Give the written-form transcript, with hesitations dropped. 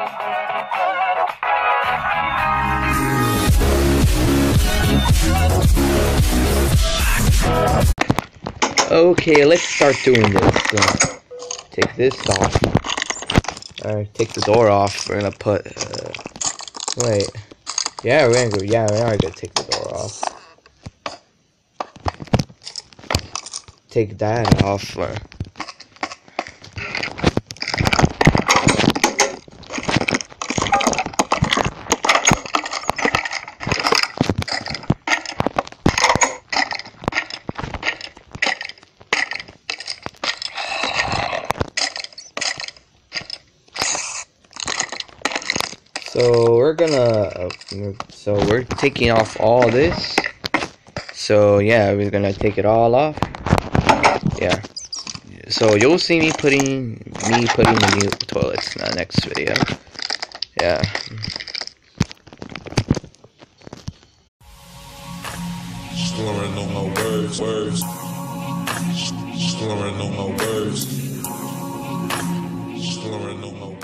Okay, let's start doing this. Take this off. Alright, take the door off. We're gonna put. Wait. Yeah, we are gonna take the door off. Take that off. So we're taking off all this. So yeah, we're gonna take it all off. Yeah. So you'll see me putting the new toilets in the next video. Yeah. Slurring on my words. Slurring on my words. Slurring on my words.